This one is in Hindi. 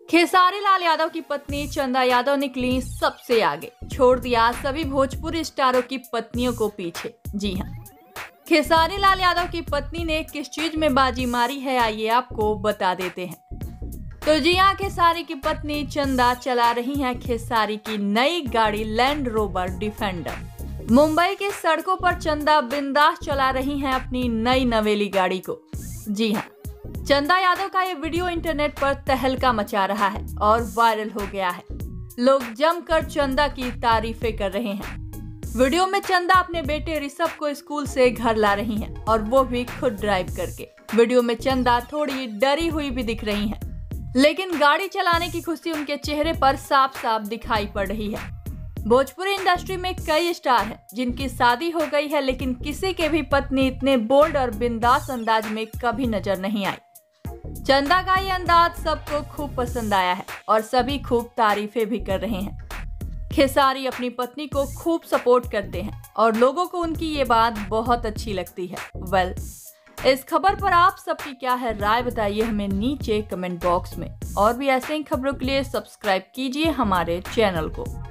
खेसारी लाल यादव की पत्नी चंदा यादव निकली सबसे आगे, छोड़ दिया सभी भोजपुरी स्टारों की पत्नियों को पीछे। जी हाँ, खेसारी लाल यादव की पत्नी ने किस चीज में बाजी मारी है, आइए आपको बता देते हैं। तो जी हाँ, खेसारी की पत्नी चंदा चला रही हैं खेसारी की नई गाड़ी लैंड रोवर डिफेंडर। मुंबई की सड़कों पर चंदा बिंदास चला रही हैं अपनी नई नवेली गाड़ी को। जी हाँ, चंदा यादव का ये वीडियो इंटरनेट पर तहलका मचा रहा है और वायरल हो गया है। लोग जमकर चंदा की तारीफें कर रहे हैं। वीडियो में चंदा अपने बेटे ऋषभ को स्कूल से घर ला रही हैं और वो भी खुद ड्राइव करके। वीडियो में चंदा थोड़ी डरी हुई भी दिख रही हैं, लेकिन गाड़ी चलाने की खुशी उनके चेहरे पर साफ साफ दिखाई पड़ रही है। भोजपुरी इंडस्ट्री में कई स्टार हैं जिनकी शादी हो गई है, लेकिन किसी के भी पत्नी इतने बोल्ड और बिंदास अंदाज में कभी नजर नहीं आई। चंदा का ये अंदाज सबको खूब पसंद आया है और सभी खूब तारीफें भी कर रहे हैं। खेसारी अपनी पत्नी को खूब सपोर्ट करते हैं और लोगों को उनकी ये बात बहुत अच्छी लगती है। इस खबर पर आप सबकी क्या है राय, बताइए हमें नीचे कमेंट बॉक्स में। और भी ऐसे ही खबरों के लिए सब्सक्राइब कीजिए हमारे चैनल को।